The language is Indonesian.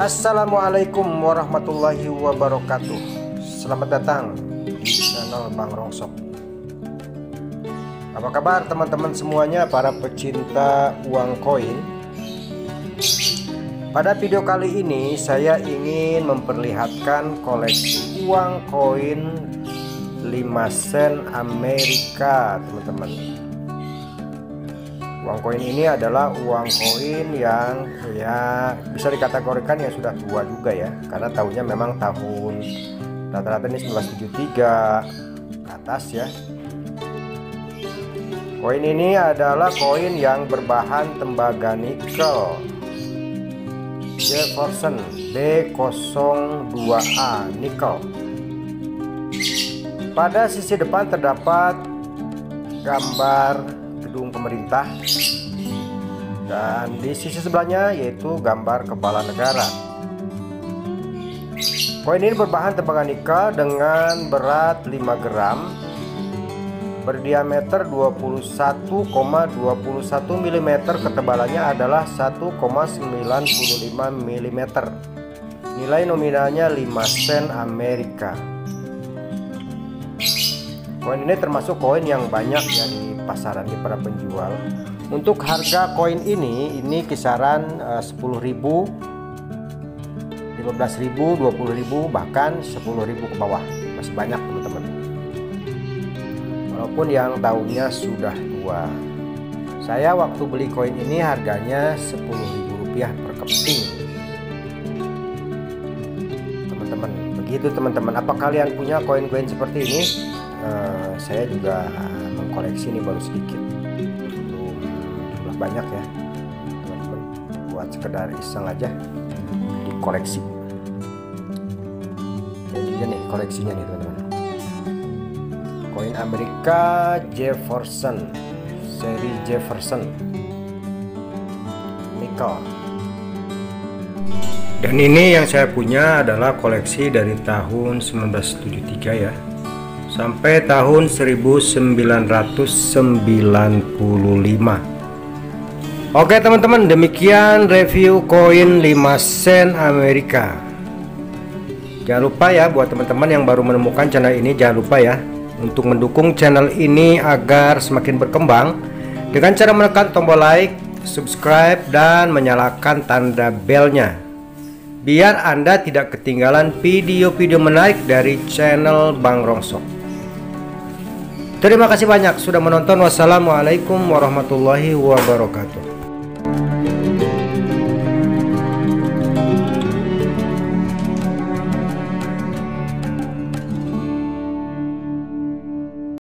Assalamualaikum warahmatullahi wabarakatuh. Selamat datang di channel Bang Rongsok. Apa kabar teman-teman semuanya, para pecinta uang koin? Pada video kali ini saya ingin memperlihatkan koleksi uang koin 5 sen Amerika, teman-teman. Uang koin ini adalah uang koin yang ya bisa dikategorikan yang sudah tua juga ya, karena tahunnya memang tahun rata-rata ini 1973 ke atas ya. Koin ini adalah koin yang berbahan tembaga nikel Jefferson B02A nikel. Pada sisi depan terdapat gambar gedung pemerintah, dan di sisi sebelahnya yaitu gambar kepala negara. Koin ini berbahan tembaga nikel dengan berat 5 gram, berdiameter 21,21 mm, ketebalannya adalah 1,95 mm. Nilai nominalnya 5 sen Amerika. Koin ini termasuk koin yang banyak ya di pasaran, di para penjual. Untuk harga koin ini kisaran 10.000, 15.000, 20.000, bahkan 10.000 ke bawah. Masih banyak teman-teman, walaupun yang tahunnya sudah tua. Saya waktu beli koin ini harganya Rp10.000 per keping, teman-teman. Begitu teman-teman. Apa kalian punya koin-koin seperti ini? Saya juga mengkoleksi ini baru sedikit, belum jumlah banyak ya teman-teman, buat sekedar iseng aja dikoleksi. Ini juga nih koleksinya nih teman-teman, koin Amerika Jefferson, seri Jefferson nikel. Dan ini yang saya punya adalah koleksi dari tahun 1973 ya, sampai tahun 1995. Oke teman-teman, demikian review koin 5 sen Amerika. Jangan lupa ya, buat teman-teman yang baru menemukan channel ini, jangan lupa ya untuk mendukung channel ini agar semakin berkembang dengan cara menekan tombol like, subscribe, dan menyalakan tanda belnya, biar Anda tidak ketinggalan video-video menarik dari channel Bang Rongsok. Terima kasih banyak sudah menonton. Wassalamualaikum warahmatullahi wabarakatuh.